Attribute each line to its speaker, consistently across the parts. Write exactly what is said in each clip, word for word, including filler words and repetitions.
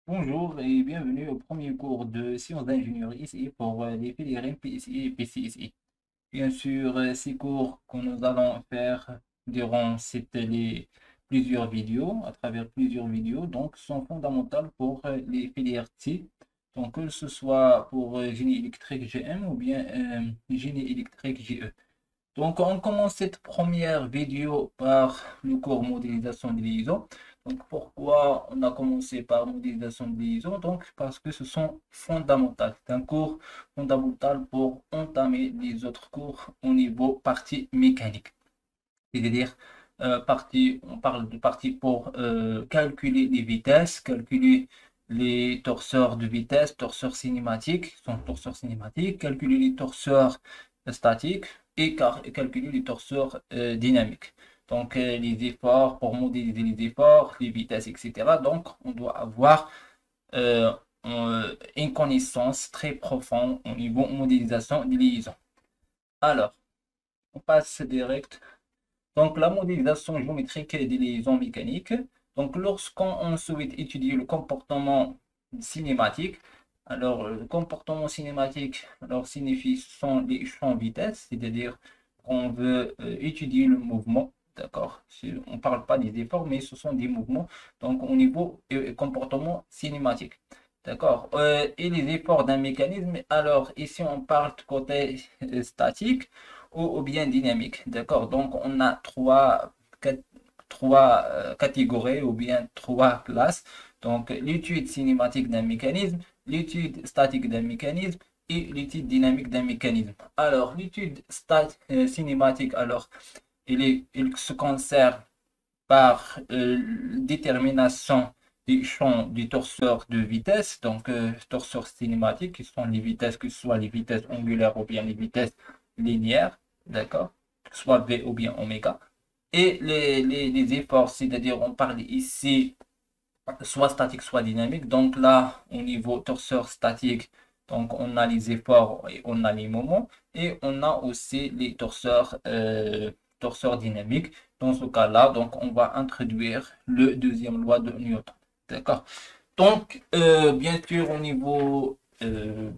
Speaker 1: Bonjour et bienvenue au premier cours de sciences d'ingénierie ici pour euh, les filières P S I et P C S I. Bien sûr, euh, ces cours que nous allons faire durant cette, les plusieurs vidéos, à travers plusieurs vidéos, donc sont fondamentales pour euh, les filières T. Donc que ce soit pour euh, génie électrique G M ou bien euh, génie électrique G E. Donc, on commence cette première vidéo par le cours modélisation de liaison. Donc, pourquoi on a commencé par modélisation de liaison? Donc, parce que ce sont fondamentaux. C'est un cours fondamental pour entamer les autres cours au niveau partie mécanique. C'est-à-dire, euh, partie, on parle de partie pour euh, calculer les vitesses, calculer les torseurs de vitesse, torseurs cinématiques, sont torseurs cinématiques, calculer les torseurs statiques et car- calculer les torseurs euh, dynamiques. Donc, euh, les efforts, pour modéliser les efforts, les vitesses, et cetera. Donc, on doit avoir euh, euh, une connaissance très profonde au niveau modélisation des liaisons. Alors, on passe direct donc, la modélisation géométrique des liaisons mécaniques. Donc, lorsqu'on souhaite étudier le comportement cinématique, alors le comportement cinématique alors, signifie ce sont les champs vitesse, c'est-à-dire qu'on veut euh, étudier le mouvement, d'accord? On ne parle pas des efforts, mais ce sont des mouvements, donc au niveau euh, comportement cinématique. D'accord. Euh, et les efforts d'un mécanisme, alors ici on parle de côté euh, statique ou, ou bien dynamique. D'accord? Donc, on a trois, quatre- trois euh, catégories ou bien trois classes. Donc, l'étude cinématique d'un mécanisme, l'étude statique d'un mécanisme et l'étude dynamique d'un mécanisme. Alors, l'étude stat- euh, cinématique, alors, il, est, il se concerne par euh, détermination des champs du torseur de vitesse, donc euh, torseur cinématique, qui sont les vitesses, que ce soit les vitesses angulaires ou bien les vitesses linéaires, d'accord, que ce soit V ou bien oméga. Et les, les, les efforts, c'est-à-dire on parle ici soit statique, soit dynamique. Donc là, au niveau torseur statique, donc on a les efforts et on a les moments. Et on a aussi les torseurs, euh, torseurs dynamiques. Dans ce cas-là, donc on va introduire le deuxième loi de Newton. D'accord? Donc, euh, bien sûr, au niveau euh,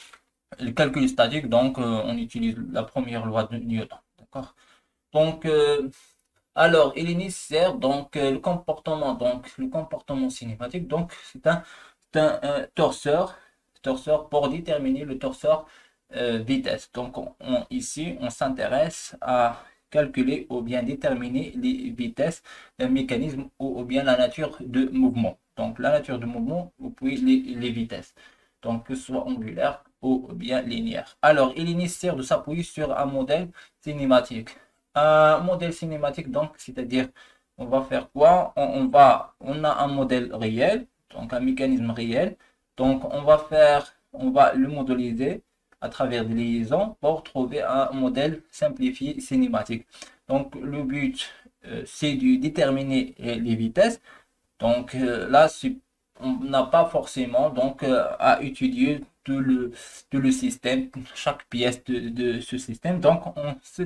Speaker 1: le calcul statique, donc euh, on utilise la première loi de Newton. D'accord? Donc, euh, alors, il est nécessaire, donc, euh, le comportement, donc, le comportement cinématique, donc, c'est un, c'est un, euh, torseur, torseur pour déterminer le torseur euh, vitesse. Donc, on- on- ici, on s'intéresse à calculer ou bien déterminer les vitesses d'un mécanisme ou, ou bien la nature de mouvement. Donc, la nature de mouvement ou puis les, les vitesses. Donc, que ce soit angulaire ou bien linéaire. Alors, il est nécessaire de s'appuyer sur un modèle cinématique. Un modèle cinématique, donc, c'est-à-dire, on va faire quoi? On, on va, on a un modèle réel, donc un mécanisme réel. Donc, on va faire, on va le modéliser à travers des liaisons pour trouver un modèle simplifié cinématique. Donc, le but, euh, c'est de déterminer euh, les vitesses. Donc, euh, là, on n'a pas forcément donc euh, à étudier tout le, tout le système, chaque pièce de, de ce système. Donc, on se,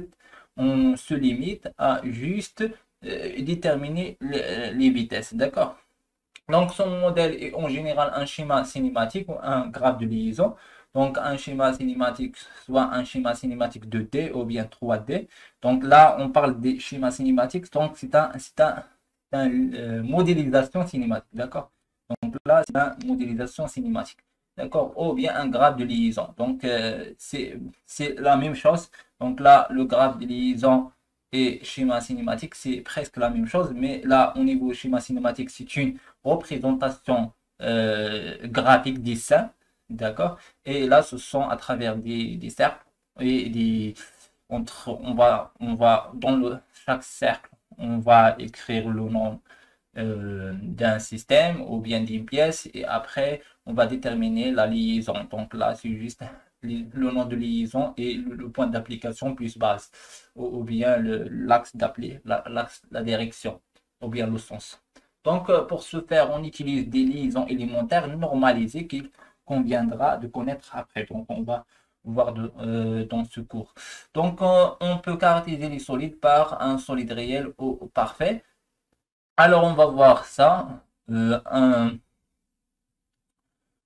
Speaker 1: on se limite à juste euh, déterminer les, les vitesses. D'accord? Donc, son modèle est en général un schéma cinématique ou un graphe de liaison. Donc, un schéma cinématique, soit un schéma cinématique deux D ou bien trois D. Donc, là, on parle des schémas cinématiques. Donc, c'est un, c'est un, c'est un, euh, modélisation cinématique. D'accord? Donc, là, c'est une modélisation cinématique. D'accord? Ou bien un graphe de liaison. Donc, euh, c'est, c'est la même chose. Donc, là, le graphe de liaison et schéma cinématique, c'est presque la même chose. Mais là, au niveau schéma cinématique, c'est une représentation euh, graphique des seins, d'accord? Et là, ce sont à travers des, des cercles et des entre, on va, on va dans le, chaque cercle, on va écrire le nom euh, d'un système ou bien d'une pièce et après, on va déterminer la liaison. Donc là, c'est juste le nom de liaison et le, le point d'application plus base ou, ou bien l'axe d'appli, la, l'axe, la direction ou bien le sens. Donc, euh, pour ce faire, on utilise des liaisons élémentaires normalisées qu'il conviendra de connaître après. Donc, on va voir de, euh, dans ce cours. Donc, euh, on peut caractériser les solides par un solide réel ou, ou parfait. Alors, on va voir ça. Euh, un,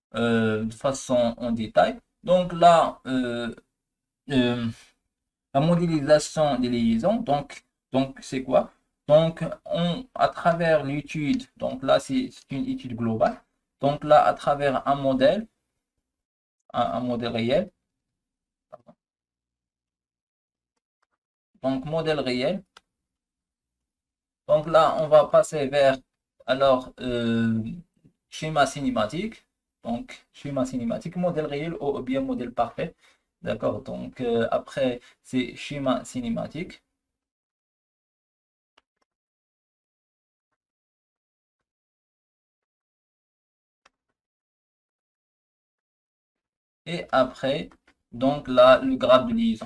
Speaker 1: euh, de façon en détail. Donc là, euh, euh, la modélisation des liaisons, donc, donc c'est quoi? Donc, on, à travers l'étude, donc là, c'est une étude globale. Donc là, à travers un modèle, un, un modèle réel, donc modèle réel. Donc là, on va passer vers, alors, euh, schéma cinématique. Donc, schéma cinématique, modèle réel ou bien modèle parfait. D'accord? Donc, euh, après, c'est schéma cinématique. Et après, donc là, le graphe de liaison.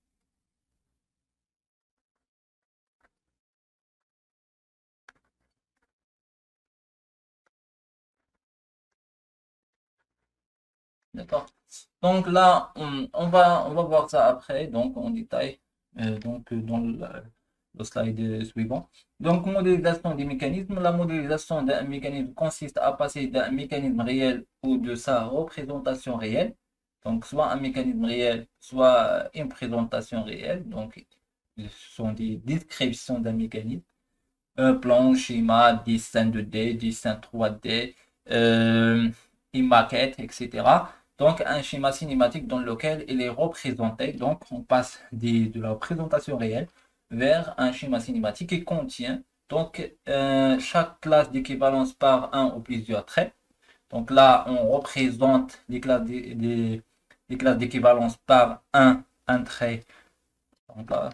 Speaker 1: D'accord? Donc là, on, on va, on va voir ça après, donc en détail, euh, donc euh, dans le, le slide euh, suivant. Donc, modélisation des mécanismes. La modélisation d'un mécanisme consiste à passer d'un mécanisme réel ou de sa représentation réelle. Donc, soit un mécanisme réel, soit une présentation réelle. Donc, ce sont des descriptions d'un mécanisme. Un plan, schéma, dessin deux D, dessin trois D, euh, une maquette, et cetera. Donc, un schéma cinématique dans lequel il est représenté. Donc, on passe des- de la représentation réelle vers un schéma cinématique qui contient donc euh, chaque classe d'équivalence par un ou plusieurs traits. Donc là, on représente les classes des, des- les classes d'équivalence par un, un trait. Donc là,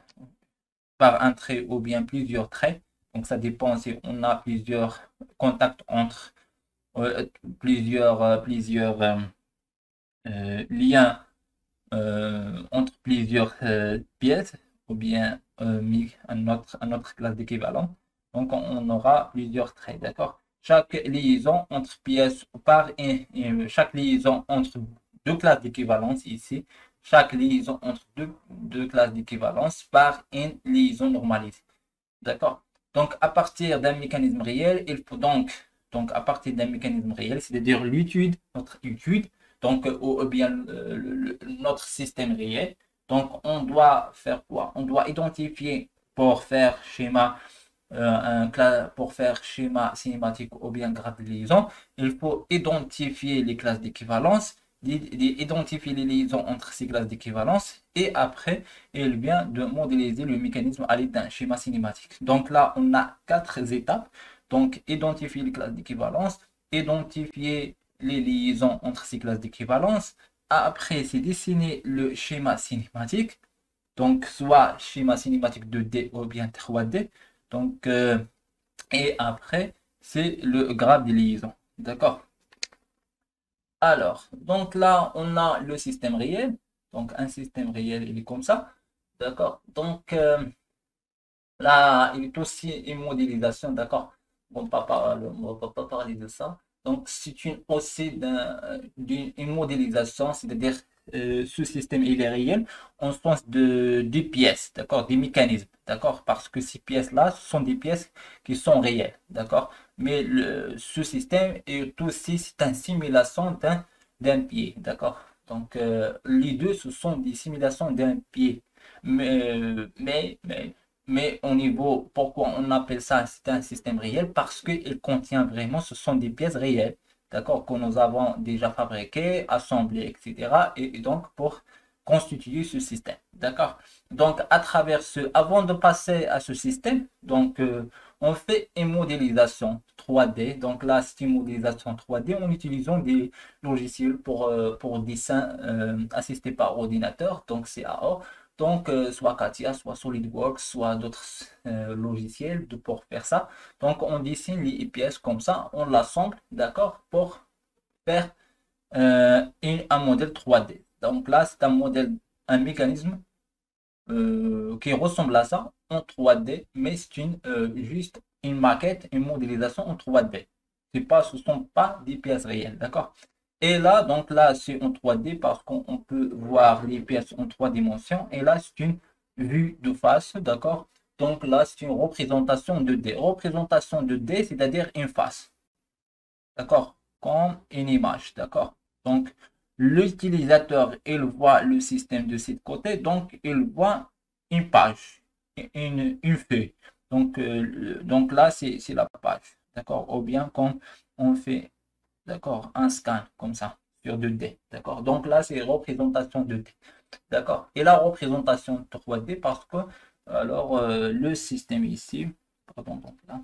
Speaker 1: par un trait ou bien plusieurs traits. Donc ça dépend si on a plusieurs contacts entre euh, plusieurs, euh, plusieurs euh, euh, liens euh, entre plusieurs euh, pièces ou bien euh, mis un autre, un autre classe d'équivalent. Donc on, on aura plusieurs traits, d'accord? Chaque liaison entre pièces par un, un- chaque liaison entre deux classes d'équivalence ici, chaque liaison entre deux, deux classes d'équivalence par une liaison normalisée. D'accord? Donc, à partir d'un mécanisme réel, il faut donc, donc à partir d'un mécanisme réel, c'est-à-dire l'étude, notre étude, donc, euh, ou, ou bien euh, le- le- notre système réel. Donc, on doit faire quoi? On doit identifier pour faire schéma, euh, un, cla- pour faire schéma cinématique ou bien graphe de liaison, il faut identifier les classes d'équivalence, identifier les liaisons entre ces classes d'équivalence et après, il vient de modéliser le mécanisme à l'aide d'un schéma cinématique. Donc là, on a quatre étapes. Donc, identifier les classes d'équivalence, identifier les liaisons entre ces classes d'équivalence. Après, c'est dessiner le schéma cinématique. Donc, soit schéma cinématique deux D ou bien trois D. Donc, euh, et après, c'est le graphe des liaisons. D'accord? Alors, donc là, on a le système réel. Donc, un système réel, il est comme ça. D'accord? Donc, euh, là, il est aussi une modélisation. D'accord? On ne va pas, on va pas parler de ça. Donc, c'est une aussi d'un- d'une une modélisation, c'est-à-dire euh, ce système, il est réel en sens de des pièces, d'accord? Des mécanismes, d'accord? Parce que ces pièces-là, ce sont des pièces qui sont réelles, d'accord? Mais le, ce système est aussi, c'est une simulation d'un d'un pied, d'accord? Donc, euh, les deux, ce sont des simulations d'un pied. Mais, mais, mais, mais au niveau, pourquoi on appelle ça c'est un système réel? Parce qu'il contient vraiment, ce sont des pièces réelles, d'accord, que nous avons déjà fabriquées, assemblées, et cetera. Et, et donc, pour constituer ce système, d'accord? Donc, à travers ce, avant de passer à ce système, donc, euh, on fait une modélisation trois D. Donc là, c'est une modélisation trois D en utilisant des logiciels pour, euh, pour dessin euh, assisté par ordinateur, donc C A O. Donc, euh, soit CATIA, soit SolidWorks, soit d'autres euh, logiciels de, pour faire ça. Donc, on dessine les pièces comme ça, on l'assemble, d'accord, pour faire euh, une- un modèle trois D. Donc là, c'est un modèle, un mécanisme euh, qui ressemble à ça en trois D, mais c'est une, euh, juste une maquette, une modélisation en trois D. C'est pas, ce ne sont pas des pièces réelles, d'accord? Et là, donc là, c'est en trois D parce qu'on on peut voir les pièces en trois dimensions. Et là, c'est une vue de face, d'accord? Donc là, c'est une représentation deux D. Représentation deux D, c'est-à-dire une face, d'accord? comme une image, d'accord? Donc, l'utilisateur, il voit le système de ce côté, donc il voit une page, une, une feuille. Donc, euh, donc là, c'est la page, d'accord? Ou bien quand on fait, d'accord, un scan comme ça sur deux D, d'accord? Donc là, c'est représentation deux D, d'accord? Et la représentation trois D parce que, alors, euh, le système ici, pardon, donc là,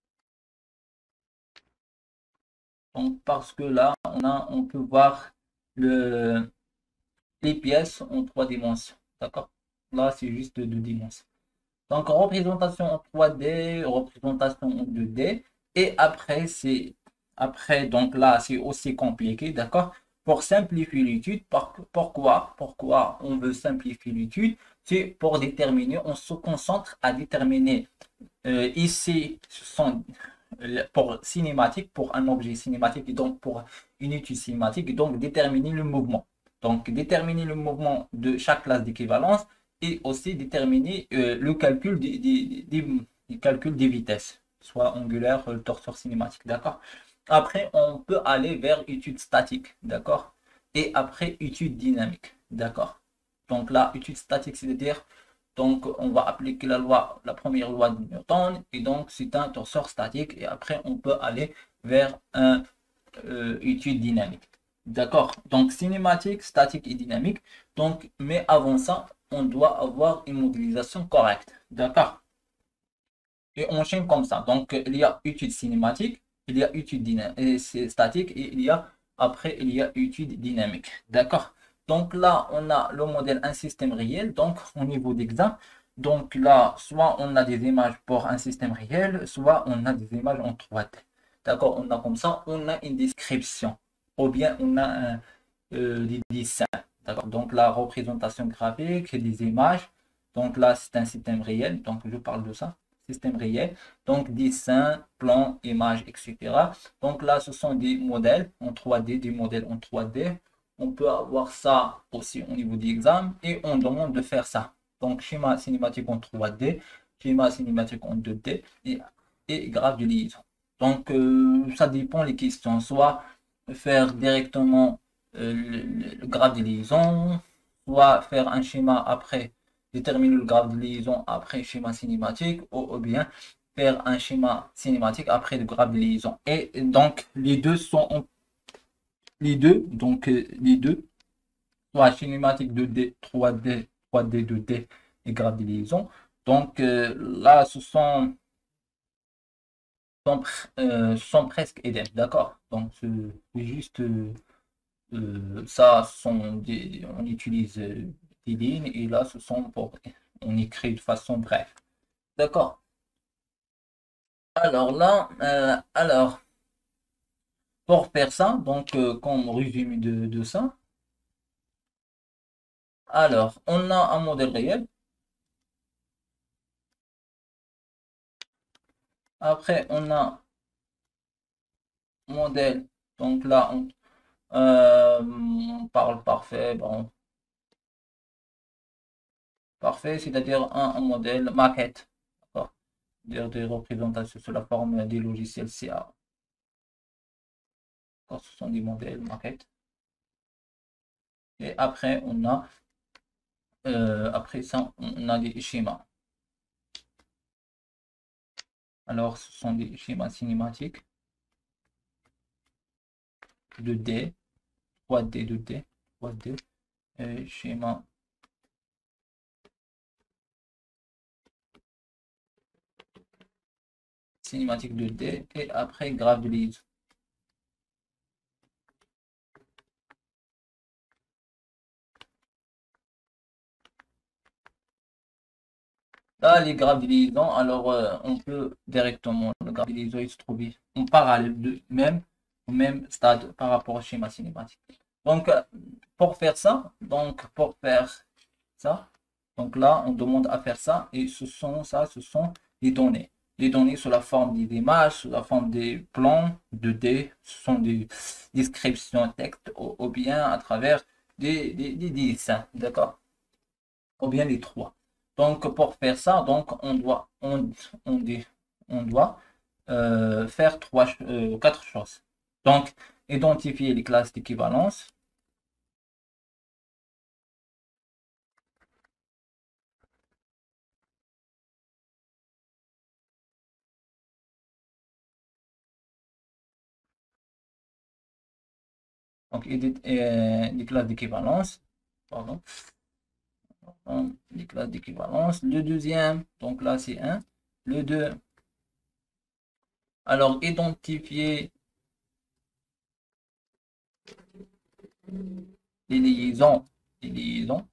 Speaker 1: donc parce que là, on a, on peut voir le, les pièces en trois dimensions, d'accord? Là, c'est juste deux dimensions. Donc, représentation en trois D, représentation en deux D. Et après, c'est après, donc là, c'est aussi compliqué, d'accord? Pour simplifier l'étude, pourquoi? Pourquoi on veut simplifier l'étude? C'est pour déterminer, on se concentre à déterminer euh, ici, ce sont euh, pour cinématique, pour un objet cinématique et donc pour une étude cinématique, et donc déterminer le mouvement. Donc, déterminer le mouvement de chaque classe d'équivalence et aussi déterminer euh, le calcul des, des, des, des calculs des vitesses, soit angulaire, euh, torseur cinématique, d'accord? Après, on peut aller vers étude statique, d'accord? Et après, étude dynamique, d'accord? Donc là, étude statique, c'est-à-dire, donc on va appliquer la loi, la première loi de Newton, et donc c'est un torseur statique, et après, on peut aller vers un euh, étude dynamique. D'accord? Donc, cinématique, statique et dynamique. Donc, mais avant ça, on doit avoir une modélisation correcte. D'accord? Et on enchaîne comme ça. Donc, il y a étude cinématique, il y a étude dynamique, statique, et il y a, après, il y a étude dynamique. D'accord? Donc là, on a le modèle un système réel, donc au niveau d'examen. Donc là, soit on a des images pour un système réel, soit on a des images en trois D. D'accord? On a comme ça, on a une description, ou bien on a un, euh, des dessins. D'accord? Donc la représentation graphique, des images. Donc là, c'est un système réel, donc je parle de ça système réel, donc dessin, plan, image, et cetera. Donc là, ce sont des modèles en trois D, des modèles en trois D. On peut avoir ça aussi au niveau des examens et on demande de faire ça. Donc schéma cinématique en trois D, schéma cinématique en deux D et, et graphe de liaison. Donc euh, ça dépend les questions, soit faire directement euh, le, le graphe de liaison, soit faire un schéma après déterminer le graphe de liaison après schéma cinématique ou, ou bien faire un schéma cinématique après le graphe de liaison. Et donc, les deux sont les deux, donc euh, les deux, soit cinématique deux D, trois D, trois D, deux D et graphe de liaison. Donc euh, là, ce sont, sont, euh, sont presque idem, d'accord? Donc c'est juste euh, euh, ça, sont des, on utilise euh, des lignes et là, ce sont pour, on écrit de façon brève. D'accord. Alors là, euh, alors, pour faire ça, donc, euh, comme résumé de, de ça, alors, on a un modèle réel. Après, on a un modèle. Donc là, on, euh, on parle parfait. Bon, parfait, c'est-à-dire un, un modèle maquette. D'accord? C'est-à-dire des représentations sous la forme des logiciels C A. D'accord, ce sont des modèles maquettes. Et après, on a, euh, après ça, on a des schémas. Alors, ce sont des schémas cinématiques deux D, trois D, deux D, trois D, euh, schéma cinématique deux D et après graphe de liaison. Là, les graphes de liaison, alors euh, on peut directement, le graphe de liaison il se trouve en parallèle de même, au même stade par rapport au schéma cinématique. Donc, euh, pour faire ça, donc pour faire ça, donc là, on demande à faire ça et ce sont ça, ce sont les données. Les données sous la forme des images, sous la forme des plans deux D, ce sont des descriptions texte ou, ou bien à travers des, des, des dessins, d'accord? Ou bien les trois. Donc pour faire ça, donc on doit, on, on dit, on doit euh, faire trois, euh, quatre choses. Donc identifier les classes d'équivalence. Donc, euh, les classes d'équivalence. Pardon. Les classes d'équivalence. Le deuxième, donc là, c'est un. Le deux, alors, identifier les liaisons. Les liaisons.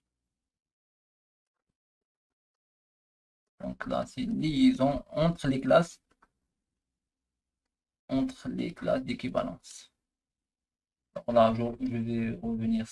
Speaker 1: Donc là, c'est liaison entre les classes. Entre les classes d'équivalence. Alors là, je, je vais revenir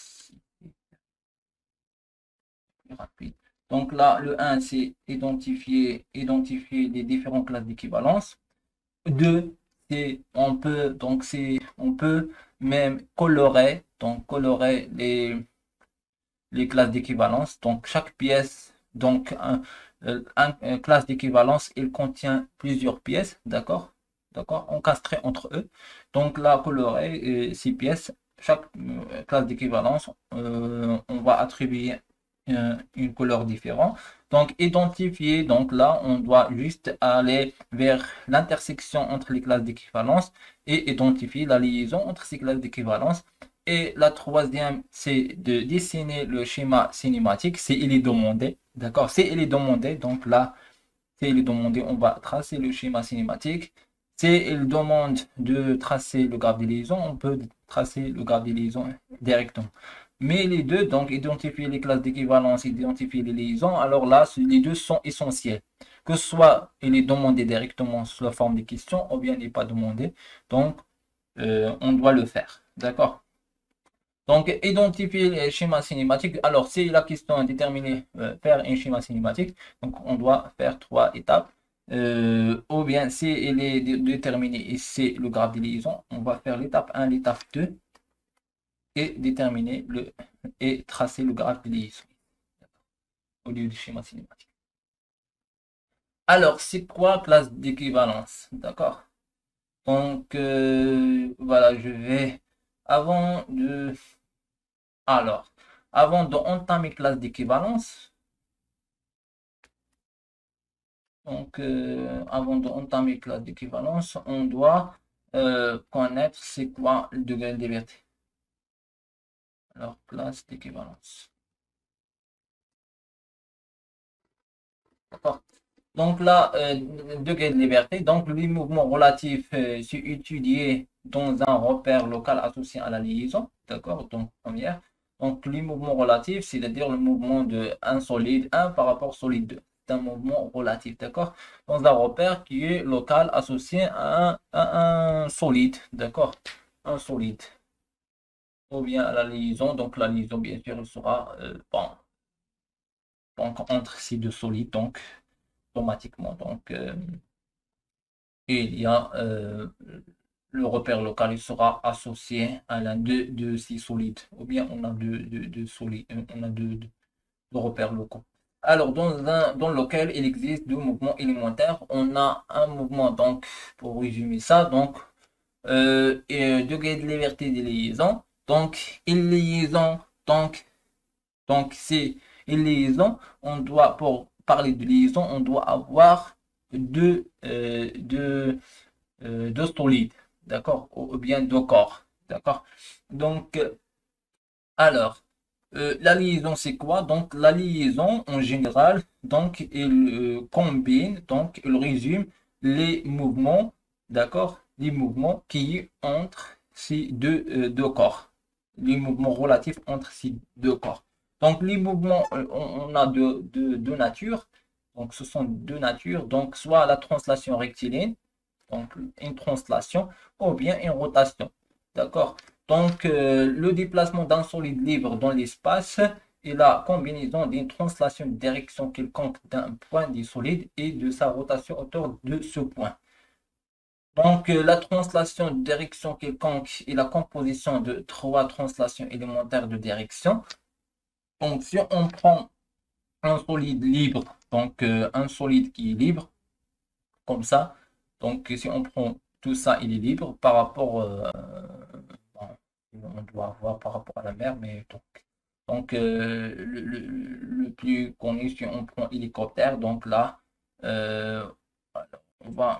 Speaker 1: rapide. Donc là, le un, c'est identifier, identifier les différentes classes d'équivalence. deux, c'est on peut donc c'est on peut même colorer, donc colorer les, les classes d'équivalence. Donc chaque pièce, donc un, un, un classe d'équivalence, il contient plusieurs pièces, d'accord? D'accord, encastrées entre eux. Donc là, colorer euh, six pièces. Chaque euh, classe d'équivalence, euh, on va attribuer euh, une couleur différente. Donc identifier, donc là, on doit juste aller vers l'intersection entre les classes d'équivalence et identifier la liaison entre ces classes d'équivalence. Et la troisième, c'est de dessiner le schéma cinématique. C'est il est demandé. D'accord? C'est il est demandé. Donc là, c'est il est demandé. On va tracer le schéma cinématique. C'est il demande de tracer le graphe des liaisons. On peut tracer le graphe des liaisons directement. Mais les deux, donc identifier les classes d'équivalence, identifier les liaisons, alors là, les deux sont essentiels. Que ce soit il est demandé directement sous la forme des questions ou bien il n'est pas demandé. Donc, euh, on doit le faire. D'accord? Donc, identifier les schémas cinématiques. Alors, c'est la question déterminer, euh, faire un schéma cinématique. Donc, on doit faire trois étapes. Euh, ou bien, si il est déterminé et c'est le graphe des liaisons, on va faire l'étape un, l'étape deux et déterminer le et tracer le graphe des liaisons au lieu du schéma cinématique. Alors, c'est quoi classe d'équivalence? D'accord? Donc, euh, voilà, je vais, avant de Alors, avant d'entamer classe d'équivalence, donc euh, avant d'entamer classe d'équivalence, on doit euh, connaître c'est quoi le degré de liberté. Alors, classe d'équivalence. D'accord. Donc là, euh, degré de liberté, donc les mouvements relatifs, euh, c'est étudié dans un repère local associé à la liaison. D'accord. Donc, première. Donc, les mouvements relatifs, c'est-à-dire le mouvement de un solide un par rapport au solide deux. C'est un mouvement relatif, d'accord? Dans un repère qui est local associé à un, à un solide, d'accord? Un solide. Ou bien à la liaison. Donc, la liaison, bien sûr, elle sera euh, bon, donc, entre ces deux solides, donc, automatiquement. Donc, euh, et il y a euh, le repère local, il sera associé à l'un de, de ces solides. Ou bien on a deux, deux, deux solides, on a deux, deux, deux repères locaux. Alors, dans un dans lequel il existe deux mouvements élémentaires, on a un mouvement, donc, pour résumer ça, donc, euh, et degré de liberté des liaisons. Donc, une liaison, donc, donc c'est une liaison, on doit, pour parler de liaison, on doit avoir deux, euh, deux, euh, deux solides, d'accord, ou bien deux corps, d'accord. Donc, euh, alors, euh, la liaison, c'est quoi? Donc, la liaison, en général, donc, il euh, combine, donc, il résume les mouvements, d'accord? Les mouvements qui entre ces deux, euh, deux corps. Les mouvements relatifs entre ces deux corps. Donc, les mouvements, euh, on, on a deux, deux, deux natures. Donc, ce sont deux natures. Donc, soit la translation rectiligne, donc une translation, ou bien une rotation. D'accord? Donc, euh, le déplacement d'un solide libre dans l'espace et la combinaison d'une translation de direction quelconque d'un point du solide et de sa rotation autour de ce point. Donc, euh, la translation de direction quelconque est la composition de trois translations élémentaires de direction. Donc, si on prend un solide libre, donc euh, un solide qui est libre, comme ça, donc si on prend tout ça, il est libre par rapport euh, on doit avoir par rapport à la mer, mais donc, donc euh, le, le- le plus connu, si on prend hélicoptère, donc là, euh, alors, on va,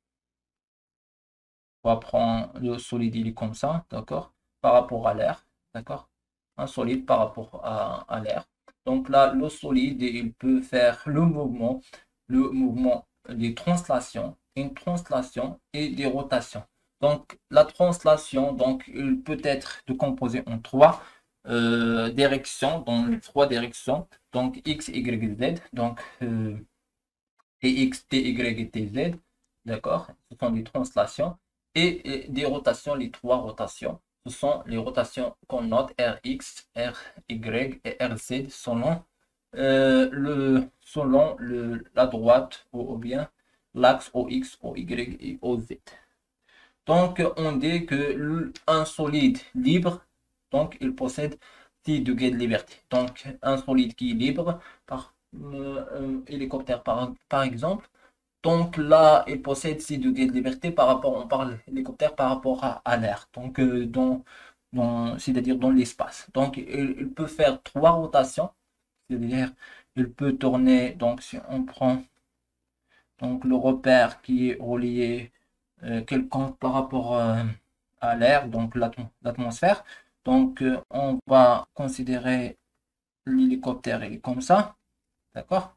Speaker 1: on va prendre le solide, il est comme ça, d'accord, par rapport à l'air, d'accord, un solide par rapport à, à l'air. Donc là, le solide, il peut faire le mouvement, le mouvement des translations, une translation et des rotations. Donc la translation, donc, il peut être décomposé en trois euh, directions, dans les trois directions, donc X, Y, Z, donc euh, T X, T Y et T Z, d'accord? Ce sont des translations et, et des rotations, les trois rotations. Ce sont les rotations qu'on note R X, R Y et R Z selon, euh, le, selon le, la droite ou, ou bien l'axe O X, O Y et O Z. Donc, on dit que un solide libre, donc il possède six degrés de liberté. Donc, un solide qui est libre, par euh, un hélicoptère par, par exemple, donc là, il possède six degrés de liberté par rapport, on parle hélicoptère par rapport à, à l'air, donc euh, dans, dans, c'est-à-dire dans l'espace. Donc, il, il peut faire trois rotations, c'est-à-dire il peut tourner, donc si on prend donc le repère qui est relié euh, quelconque par rapport euh, à l'air, donc l'atmosphère. Donc, euh, on va considérer l'hélicoptère il est comme ça, d'accord?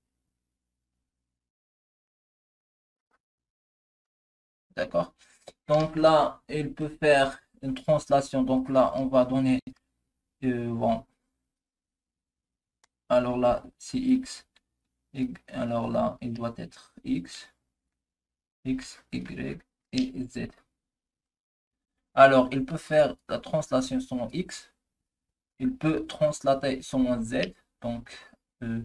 Speaker 1: D'accord. Donc là, il peut faire une translation. Donc là, on va donner, euh, bon, alors là, c'est X. Y- alors là, il doit être X, X, Y et Z. Alors, il peut faire la translation selon X. Il peut translater selon Z. Donc, euh,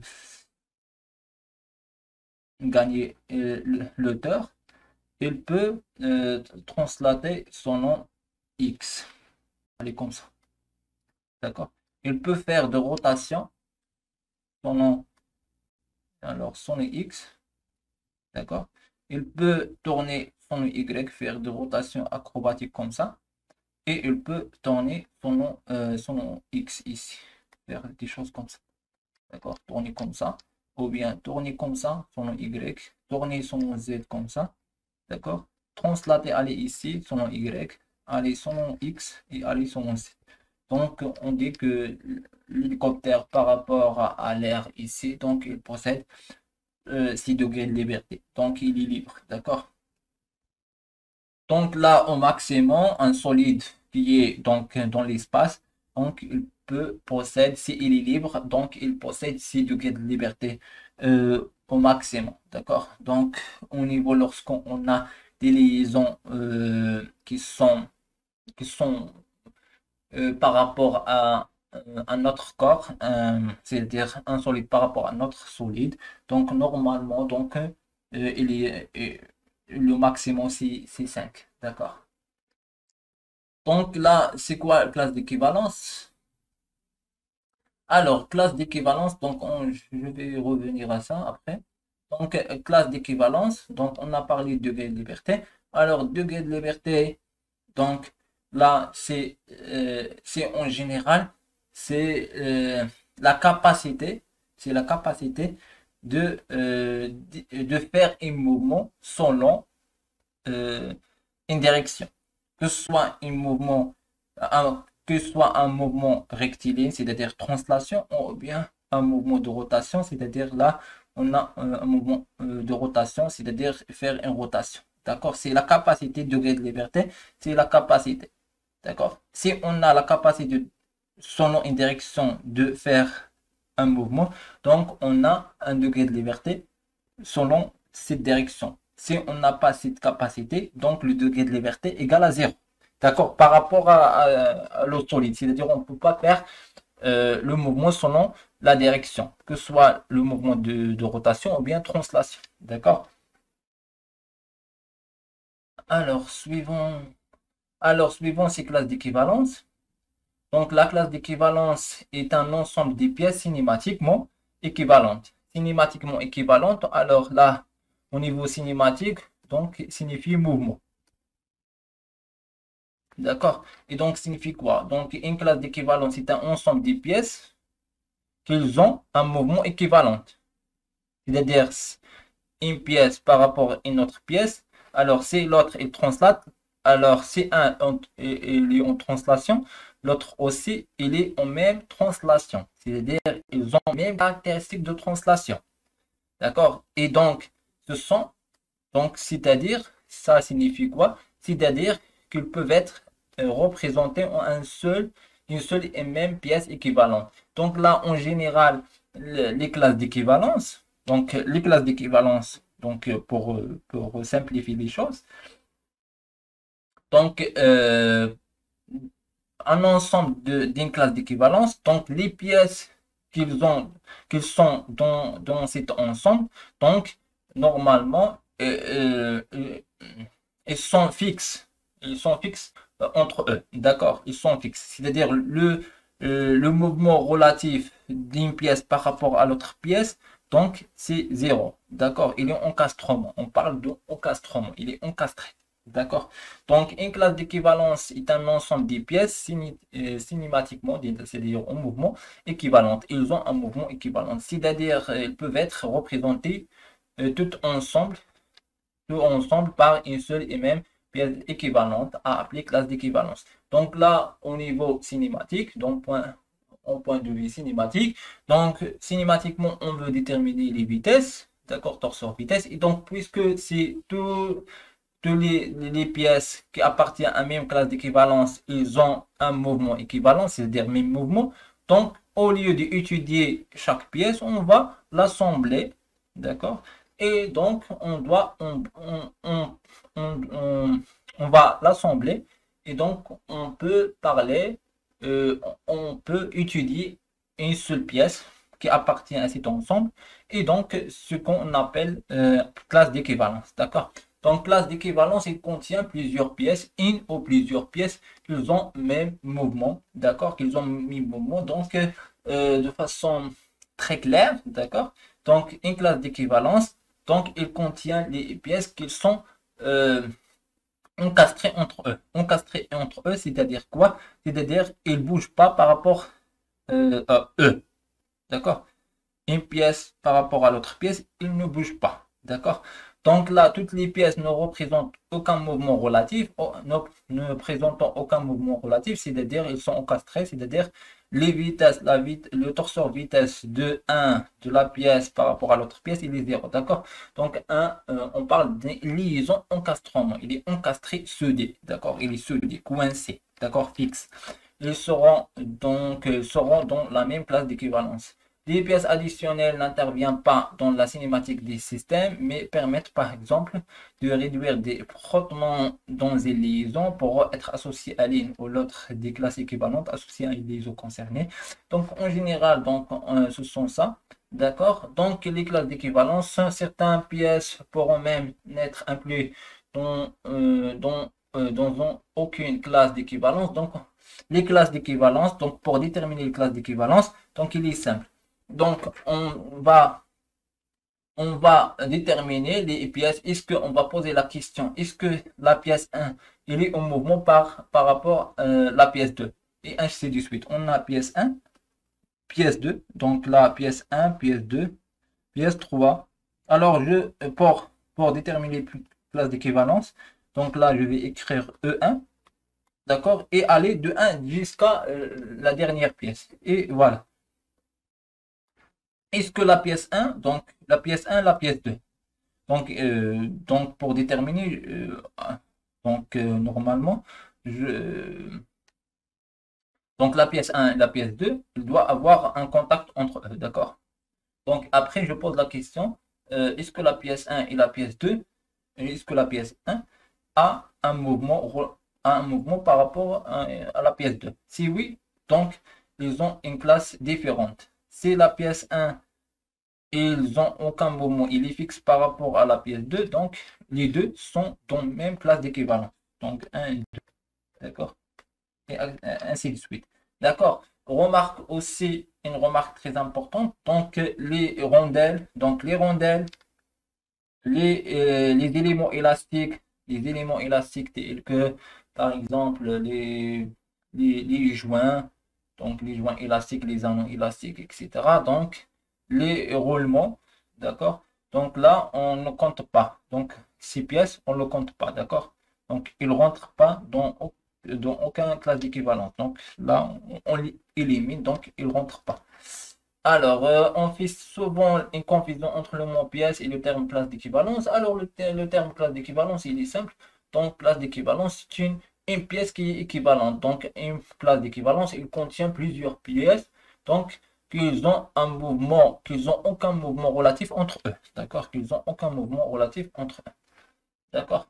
Speaker 1: gagner euh, l'auteur. Il peut euh, translater son nom X. Allez, comme ça. D'accord? Il peut faire de rotation son nom. Alors, son X. D'accord? Il peut tourner son Y, faire de rotation acrobatique comme ça. Et il peut tourner son nom, euh, son nom X ici. Faire des choses comme ça. D'accord? Tourner comme ça. Ou bien tourner comme ça, son nom Y. Tourner son nom Z comme ça. D'accord? Translater, aller ici, son nom Y, aller son nom X et aller son nom Z. Donc, on dit que l'hélicoptère par rapport à, à l'air ici, donc il possède euh, six degrés de liberté. Donc, il est libre. D'accord? Donc là, au maximum, un solide qui est donc dans l'espace, donc il peut possède, s'il est libre, donc il possède six degrés de liberté euh, au maximum. D'accord? Donc, au niveau, lorsqu'on a des liaisons euh, qui sont, qui sont euh, par rapport à euh, un autre corps, euh, c'est-à-dire un solide par rapport à un autre solide, donc normalement, donc, euh, il est, euh, le maximum, c'est c'est cinq. D'accord? Donc là, c'est quoi la classe d'équivalence? Alors, classe d'équivalence, donc on- je vais revenir à ça après. Donc, euh, classe d'équivalence, donc on a parlé de degré de liberté. Alors, degré de liberté, donc là, c'est euh, c'est en général, c'est euh, la capacité, c'est la capacité de, euh, de de faire un mouvement selon euh, une direction. Que ce soit un mouvement, un- que ce soit un mouvement rectiligne, c'est-à-dire translation, ou bien un mouvement de rotation, c'est-à-dire là, on a euh, un mouvement euh, de rotation, c'est-à-dire faire une rotation. D'accord? C'est la capacité de degré de liberté, c'est la capacité. D'accord? Si on a la capacité, selon une direction, de faire un mouvement, donc on a un degré de liberté selon cette direction. Si on n'a pas cette capacité, donc le degré de liberté est égal à zéro. D'accord? Par rapport à, à, à l'eau solide, c'est-à-dire on ne peut pas faire euh, le mouvement selon la direction, que ce soit le mouvement de, de rotation ou bien translation. D'accord? Alors, suivons, alors, suivons ces classes d'équivalence. Donc, la classe d'équivalence est un ensemble des pièces cinématiquement équivalentes. Cinématiquement équivalentes, alors là, au niveau cinématique, donc, signifie mouvement. D'accord? Et donc, signifie quoi? Donc, une classe d'équivalence, c'est un ensemble des pièces qu'ils ont un mouvement équivalent. C'est-à-dire, une pièce par rapport à une autre pièce. Alors, si l'autre est translate, alors si un il est en translation, l'autre aussi, il est en même translation. C'est-à-dire, ils ont les mêmes caractéristiques de translation. D'accord? Et donc, ce sont, donc, c'est-à-dire, ça signifie quoi? C'est-à-dire qu'ils peuvent être euh, représentés en un seul, une seule et même pièce équivalente. Donc là, en général, le- les classes d'équivalence, donc les classes d'équivalence, donc euh, pour, euh, pour simplifier les choses, donc euh, un ensemble de- d'une classe d'équivalence, donc les pièces qu'ils ont, qu'ils sont dans, dans cet ensemble, donc normalement, euh, euh, euh, ils sont fixes. Ils sont fixes euh, entre eux. D'accord? Ils sont fixes. C'est-à-dire le, euh, le mouvement relatif d'une pièce par rapport à l'autre pièce, donc c'est zéro. D'accord? Il est encastrement. On parle de encastrement. Il est encastré. D'accord? Donc, une classe d'équivalence est un ensemble des pièces ciné- euh, cinématiquement, c'est-à-dire en mouvement équivalent. Ils ont un mouvement équivalent. C'est-à-dire, euh, ils peuvent être représentés euh, tout ensemble, tout ensemble par une seule et même pièce équivalente à appeler classe d'équivalence. Donc là, au niveau cinématique, donc point, en point de vue cinématique, donc cinématiquement, on veut déterminer les vitesses, d'accord, torseur vitesse, et donc puisque c'est tout toutes les, les pièces qui appartiennent à la même classe d'équivalence, ils ont un mouvement équivalent, c'est-à-dire même mouvement. Donc, au lieu d'étudier chaque pièce, on va l'assembler, d'accord? Et donc, on doit, on, on, on, on, on- on va l'assembler. Et donc, on peut parler, euh, on peut étudier une seule pièce qui appartient à cet ensemble. Et donc, ce qu'on appelle euh, classe d'équivalence, d'accord? Donc, classe d'équivalence, il contient plusieurs pièces, une ou plusieurs pièces qu'ils ont même mouvement, d'accord, qu'ils ont même mouvement, donc euh, de façon très claire, d'accord. Donc, une classe d'équivalence, donc il contient les pièces qui sont euh, encastrées entre eux. Encastrées entre eux, c'est-à-dire quoi? C'est-à-dire qu'ils ne bougent pas par rapport euh, à eux, d'accord. Une pièce par rapport à l'autre pièce, il ne bouge pas. D'accord? Donc là, toutes les pièces ne représentent aucun mouvement relatif, ne, ne présentant aucun mouvement relatif, c'est-à-dire ils sont encastrés, c'est-à-dire les vitesses, la vit le torseur vitesse de un de la pièce par rapport à l'autre pièce, il est zéro. D'accord? Donc un, euh, on parle d'une liaison encastrement. Il est encastré, soudé. D'accord? Il est soudé, coincé. D'accord? Fixe. Ils seront donc euh, seront dans la même classe d'équivalence. Les pièces additionnelles n'interviennent pas dans la cinématique des systèmes, mais permettent par exemple de réduire des frottements dans les liaisons pour être associés à l'une ou l'autre des classes équivalentes associées à une liaison concernée. Donc en général, donc, euh, ce sont ça. D'accord? Donc les classes d'équivalence, certaines pièces pourront même n'être incluses dans, euh, dans, euh, dans aucune classe d'équivalence. Donc les classes d'équivalence, donc pour déterminer les classes d'équivalence, donc il est simple. Donc, on va, on va déterminer les pièces. Est-ce qu'on va poser la question, est-ce que la pièce un, il est en mouvement par, par rapport à euh, la pièce deux? Et ainsi de suite. On a pièce un, pièce deux. Donc là, pièce un, pièce deux, pièce trois. Alors, je, pour, pour déterminer les classes d'équivalence, donc là, je vais écrire E un. D'accord? Et aller de un jusqu'à euh, la dernière pièce. Et voilà. Est-ce que la pièce un, donc la pièce un, la pièce deux. Donc, euh, donc pour déterminer, euh, donc euh, normalement, je, donc la pièce un et la pièce deux, il doit avoir un contact entre eux, d'accord? Donc après, je pose la question, euh, est-ce que la pièce un et la pièce deux, est-ce que la pièce un a un mouvement, a un mouvement par rapport à, à la pièce deux? Si oui, donc ils ont une classe différente. Si la pièce un ils ont aucun mouvement, il est fixe par rapport à la pièce deux, donc les deux sont dans la même classe d'équivalence. Donc un et deux, d'accord? Et ainsi de suite. D'accord? Remarque aussi une remarque très importante, donc les rondelles, donc les rondelles, les, euh, les éléments élastiques, les éléments élastiques tels que par exemple, les, les, les joints, donc les joints élastiques, les anneaux élastiques, et cetera. Donc, les roulements, d'accord? Donc là, on ne compte pas. Donc, ces pièces, on ne le compte pas, d'accord? Donc, ils ne rentrent pas dans, dans aucun classe d'équivalence. Donc là, on, on les élimine, donc ils ne rentrent pas. Alors, euh, on fait souvent une confusion entre le mot pièce et le terme classe d'équivalence. Alors, le, ter- le terme classe d'équivalence, il est simple. Donc, classe d'équivalence, c'est une, une pièce qui est équivalente. Donc, une classe d'équivalence, il contient plusieurs pièces. Donc, qu'ils ont un mouvement, qu'ils ont aucun mouvement relatif entre eux. D'accord? Qu'ils ont aucun mouvement relatif entre eux. D'accord?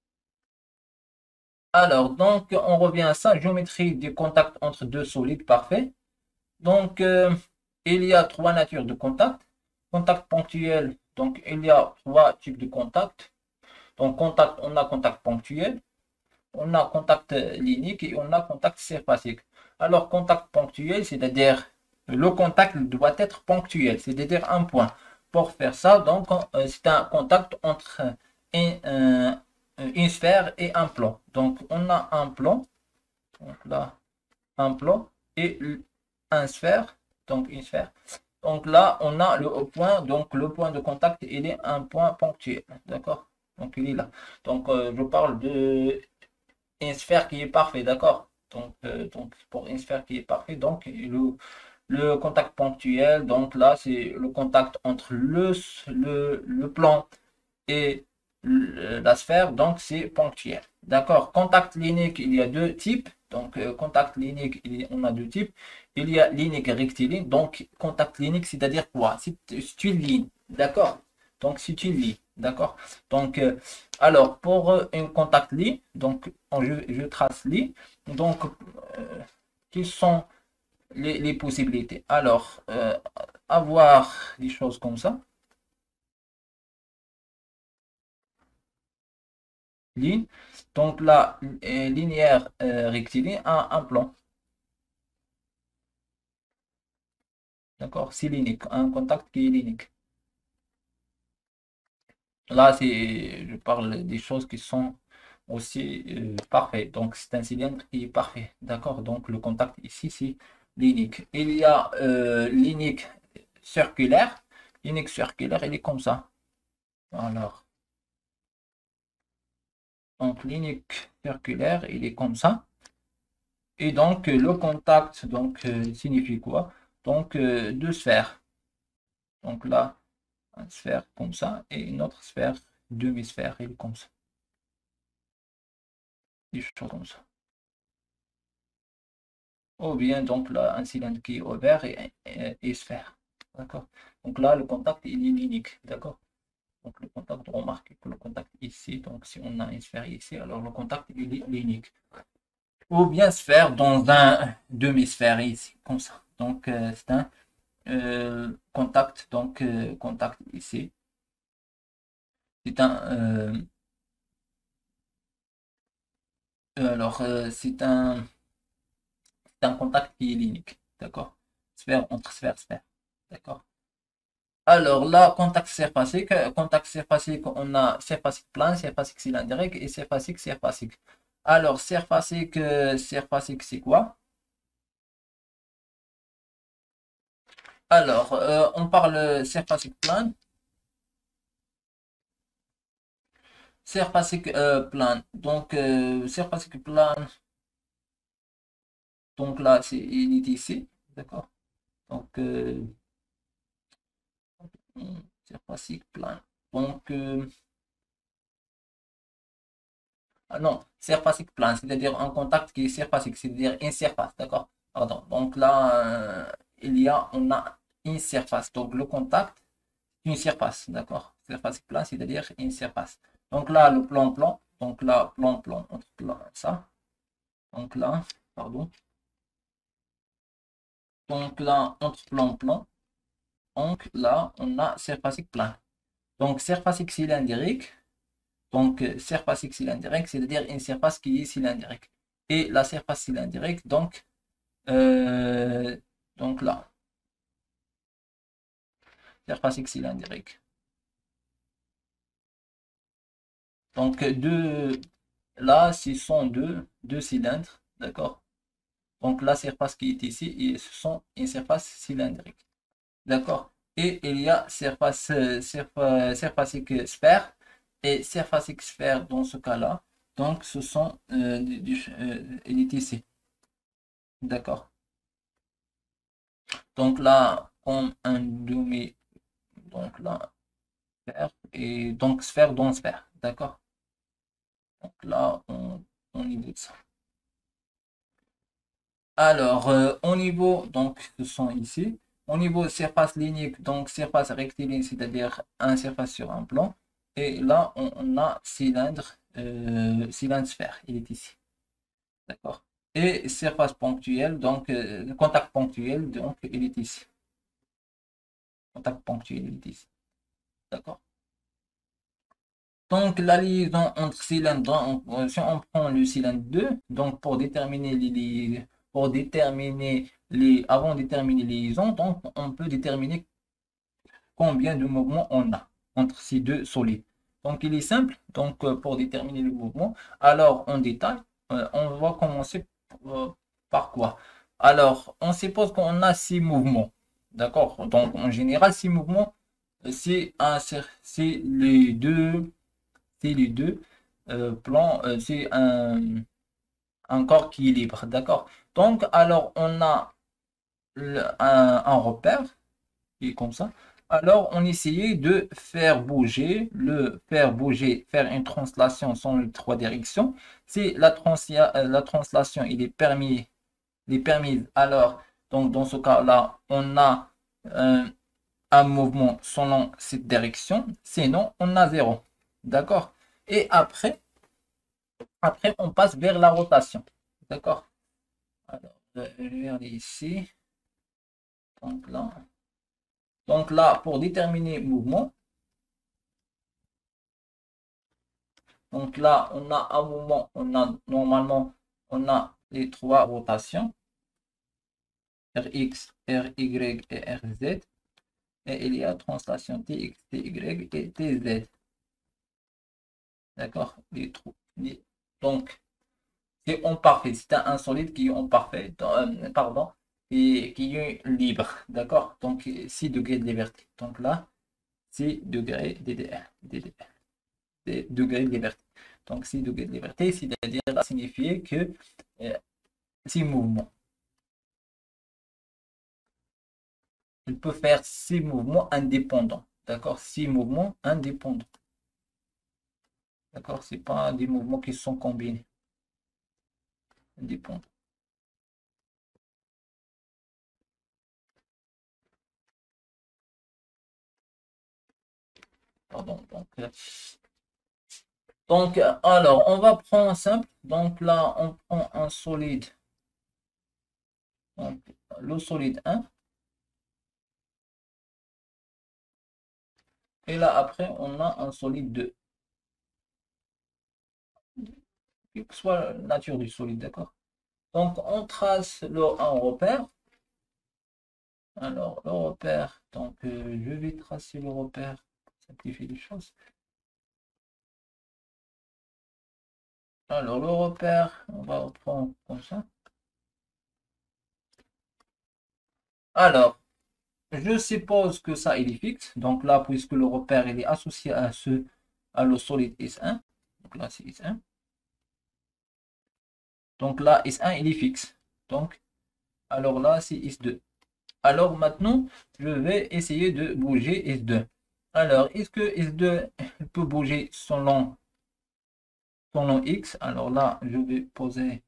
Speaker 1: Alors, donc, on revient à ça. Géométrie des contacts entre deux solides parfaits. Donc, euh, il y a trois natures de contact. Contact ponctuel, donc il y a trois types de contact. Donc, contact, on a contact ponctuel, on a contact linéaire et on a contact surfacique. Alors, contact ponctuel, c'est-à-dire le contact doit être ponctuel, c'est-à-dire un point. Pour faire ça, donc, euh, c'est un contact entre une, euh, une sphère et un plan. Donc, on a un plan, donc là, un plan et un sphère, donc une sphère. Donc là, on a le point, donc le point de contact, il est un point ponctuel, d'accord? Donc il est là. Donc euh, je parle de une sphère qui est parfait, d'accord? Donc, euh, donc pour une sphère qui est parfaite, donc le, le contact ponctuel, donc là c'est le contact entre le, le, le plan et la sphère, donc c'est ponctuel. D'accord. Contact linéaire, il y a deux types. Donc, euh, contact linéaire, on a deux types. Il y a linéaire rectiligne. Donc, contact linéaire, c'est-à-dire quoi? C'est une ligne. D'accord. Donc, c'est une ligne. D'accord. Donc, euh, alors, pour euh, un contact ligne, donc, je, je trace ligne. Donc, euh, quelles sont les, les possibilités? Alors, euh, avoir des choses comme ça. Ligne. Donc là, euh, linéaire euh, rectiligne a un plan. D'accord? C'est linéaire, un contact qui est linéaire. Là, c'est, je parle des choses qui sont aussi euh, parfaites. Donc, c'est un cylindre qui est parfait. D'accord? Donc, le contact ici, c'est linéaire. Il y a euh, linéaire circulaire. Linéaire circulaire, il est comme ça. Alors, donc, linéaire circulaire, il est comme ça. Et donc, le contact, donc, euh, signifie quoi? Donc, euh, deux sphères. Donc là, une sphère comme ça et une autre sphère, demi-sphère, et comme ça. Des choses comme ça. Ou bien donc là, un cylindre qui est ouvert et, et, et sphère. D'accord. Donc là, le contact il est linéaire. D'accord. Donc le contact, remarquez que le contact ici, donc si on a une sphère ici, alors le contact il est linéaire. Ou bien sphère dans un demi-sphère ici, comme ça. Donc euh, c'est un euh, contact, donc euh, contact ici. C'est un euh, alors euh, c'est un c'est un contact qui est linéaire. D'accord? Sphère entre sphère, sphère. D'accord? Alors là, contact surfacique, contact surfacique, on a surfacique plan, surfacique cylindrique et surfacique surfacique. Alors, surfacique, euh, surfacique, c'est quoi? Alors, euh, on parle surfacique plan. Surfacique euh, plan. Donc, euh, surfacique plan, donc là, c'est il est ici. D'accord? Donc, euh, surfacique plan. Donc, euh, ah non, surfacique plan, c'est-à-dire un contact qui est surfacique, c'est-à-dire une surface, d'accord? Pardon. Donc là, euh, il y a, on a une surface. Donc le contact, une surface, d'accord? Surface plan, c'est-à-dire une surface. Donc là, le plan-plan, donc là, plan-plan, entre plan, ça. Donc là, pardon. Donc là, entre plan-plan, donc là, on a surface plan. Donc surface cylindrique, donc euh, surface cylindrique, c'est-à-dire une surface qui est cylindrique. Et la surface cylindrique, donc, Euh, donc là, surface cylindrique. Donc deux. là, ce sont deux, deux cylindres, d'accord? Donc la surface qui est ici, et ce sont une surface cylindrique, d'accord? Et il y a surface, euh, surfa- surfacique sphère et surfacique sphère dans ce cas-là. Donc ce sont euh, du, du- euh, il est ici, d'accord? Donc là, comme un demi, donc là, sphère, et donc sphère dans sphère, d'accord? Donc là, on, on y ça. Alors, euh, au niveau, donc, ce sont ici. Au niveau surface linéaire, donc surface rectiligne, c'est-à-dire un surface sur un plan. Et là, on, on a cylindre, euh, cylindre sphère, il est ici. D'accord. Et surface ponctuelle, donc euh, contact ponctuel, donc il est ici. Contact ponctuel, il est ici. D'accord. Donc, la liaison entre cylindres, on- si on prend le cylindre deux, donc pour déterminer les, les- pour déterminer les, avant de déterminer les liaisons, donc on peut déterminer combien de mouvements on a entre ces deux solides. Donc, il est simple, donc euh, pour déterminer le mouvement, alors en détail, euh, on va commencer euh, par quoi? Alors, on suppose qu'on a six mouvements, d'accord? Donc, en général, six mouvements, c'est un, c'est les deux c'est les deux euh, plans, euh, c'est un, un corps qui est libre, d'accord? Donc, alors, on a le- un, un repère qui est comme ça. Alors, on essayait de faire bouger, le faire bouger, faire une translation sans les trois directions. Si la, transla- euh, la translation il est permis, il est permise, alors, donc dans ce cas-là, on a euh, un mouvement selon cette direction. Sinon, on a zéro. D'accord? Et après, Après, on passe vers la rotation. D'accord? Alors, euh, je vais aller ici. Donc là, donc là, pour déterminer mouvement, donc là, on a un mouvement, on a normalement, on a les trois rotations, Rx, Ry et Rz. Et il y a translation Tx, Ty et Tz. D'accord? Les trous. Les- Donc, c'est en parfait. C'est un, un solide qui est en parfait, euh, pardon, et qui est libre. D'accord? Donc, six degrés de liberté. Donc là, six degrés D D R, D D R, des degrés de liberté. Donc six degrés de liberté, c'est-à-dire signifier que euh, six mouvements. Il peut faire six mouvements indépendants. D'accord? Six mouvements indépendants. D'accord? Ce n'est pas des mouvements qui sont combinés. Indépendants. Pardon. Donc, euh, donc, alors, on va prendre un simple. Donc là, on prend un solide. Donc, le solide un. Et là, après, on a un solide deux. Quelle que soit la nature du solide, d'accord? Donc, on trace le, un repère. Alors, le repère. Donc, euh, je vais tracer le repère pour simplifier les choses. Alors, le repère, on va reprendre comme ça. Alors, je suppose que ça, il est fixe. Donc là, puisque le repère, il est associé à ce, à le solide S un. Donc là, c'est S un. Donc là, S un, il est fixe. Donc, alors là, c'est S deux. Alors maintenant, je vais essayer de bouger S deux. Alors, est-ce que S deux peut bouger selon, selon X? Alors là, je vais poser,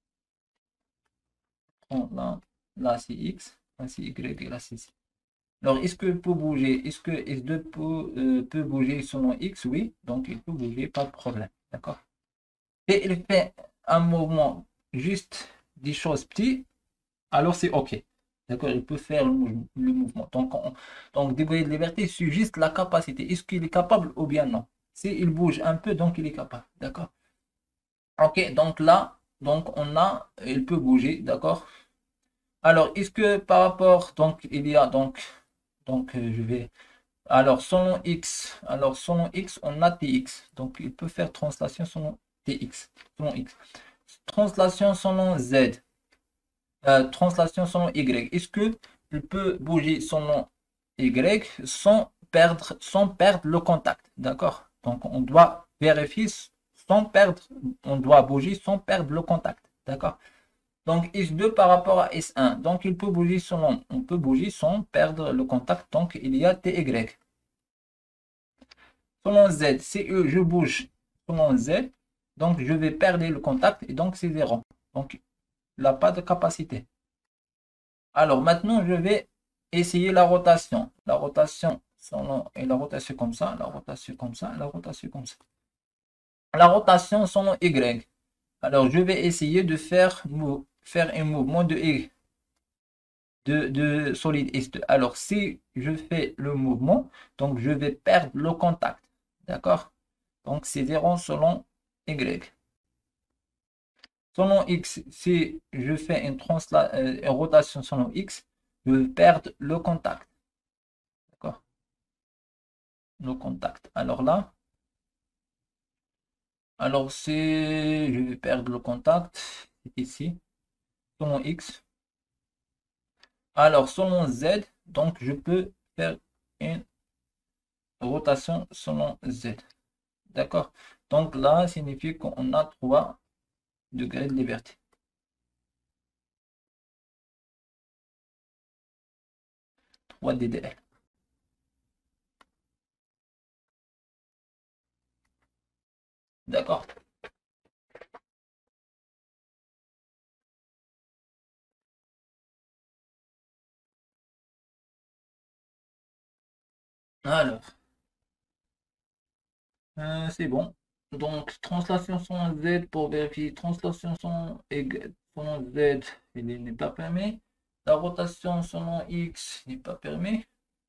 Speaker 1: là, là c'est X, là c'est Y, et là c'est C. Alors, est-ce que peut bouger? Est-ce que S deux peut, euh, peut bouger selon X? Oui, donc il peut bouger, pas de problème. D'accord? Et il fait un mouvement juste des choses petites, alors c'est OK. D'accord, il peut faire le, mou- le mouvement. Donc, on- donc, degré de liberté, c'est juste la capacité. Est-ce qu'il est capable ou bien non? S'il bouge un peu, donc il est capable. D'accord? OK, donc là, donc on a, il peut bouger. D'accord? Alors, est-ce que par rapport, donc il y a, donc, donc euh, je vais, alors selon X, alors selon X, on a T X. Donc, il peut faire translation selon Tx, selon x. Translation selon z. Euh, translation selon y. Est-ce que je peux bouger selon y sans perdre, sans perdre le contact? D'accord? Donc, on doit vérifier sans perdre, on doit bouger sans perdre le contact. D'accord? Donc, S deux par rapport à S un. Donc, il peut bouger selon, on peut bouger sans perdre le contact. Donc, il y a T Y. Selon Z, si je bouge selon Z, donc je vais perdre le contact et donc c'est zéro. Donc, il n'a pas de capacité. Alors, maintenant, je vais essayer la rotation. La rotation, selon, et la rotation comme ça, la rotation comme ça, la rotation comme ça. La rotation selon Y. Alors, je vais essayer de faire, faire un mouvement de Y. De, de solide S deux. Alors, si je fais le mouvement, donc je vais perdre le contact. D'accord? Donc, c'est zéro selon Y. Selon X, si je fais une, transla, euh, une rotation selon X, je vais perdre le contact. D'accord? Le contact. Alors là, alors si je vais perdre le contact, ici, selon X. Alors, selon Z, donc je peux faire une rotation selon Z. D'accord? Donc là, signifie qu'on a trois degrés de liberté. trois D D L. D'accord? Alors, euh, c'est bon. Donc, translation sans Z pour vérifier. Translation sans, sans Z, il n'est pas permis. La rotation selon X n'est pas permis.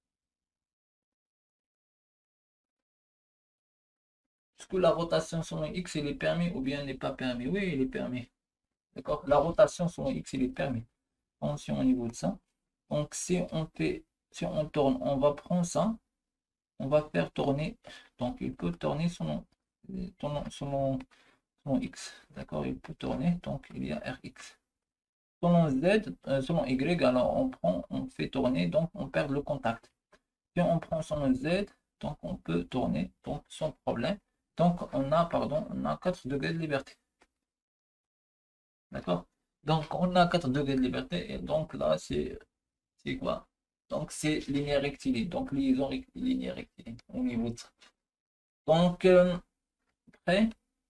Speaker 1: Est-ce que la rotation selon X, il est permis ou bien n'est pas permis? Oui, il est permis. D'accord? La rotation selon X, il est permis. Attention au niveau de ça. Donc, si on fait, si on tourne, on va prendre ça. On va faire tourner. Donc, il peut tourner selon, selon, selon, selon X. D'accord? Il peut tourner. Donc, il y a R X. Selon Z, euh, selon Y, alors on prend, on fait tourner, donc on perd le contact. Si on prend selon Z, donc on peut tourner, donc sans problème. Donc, on a, pardon, on a quatre degrés de liberté. D'accord? Donc, on a quatre degrés de liberté. Et donc, là, c'est quoi? Donc, c'est linéaire rectiligne. Donc, liaison linéaire rectiligne au niveau de ça. Donc, euh, prêt?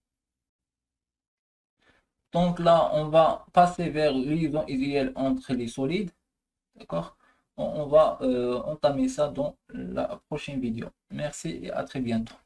Speaker 1: Donc là, on va passer vers liaison idéale entre les solides. D'accord? On, on va euh, entamer ça dans la prochaine vidéo. Merci et à très bientôt.